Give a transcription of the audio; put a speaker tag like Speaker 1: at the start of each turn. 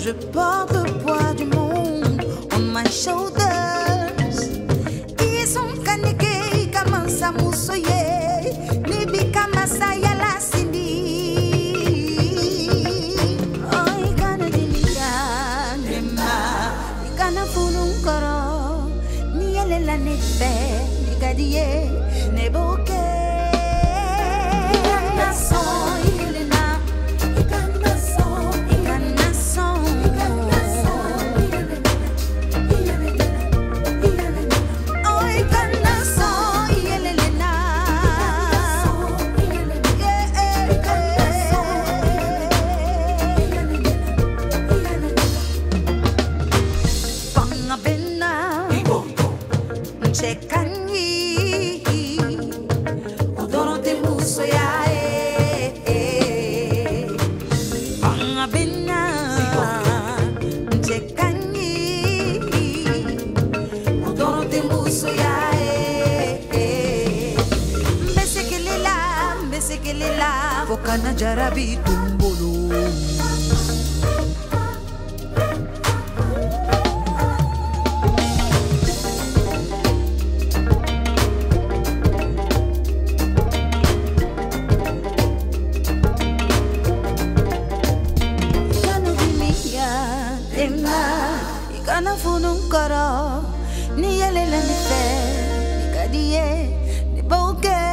Speaker 1: Je porte le poids du monde on my shoulders. Ils sont kaneke kama samusoye, nibi kama sayala sindi. Oh, ikana dilia nema, ikana funun koro, ni yele la nefe, ni gadie, ne boke. Kana jarabi tumbolo Ikana vimia tema, ikana funun koro, ni yele la nife, ni kadie, ni boke.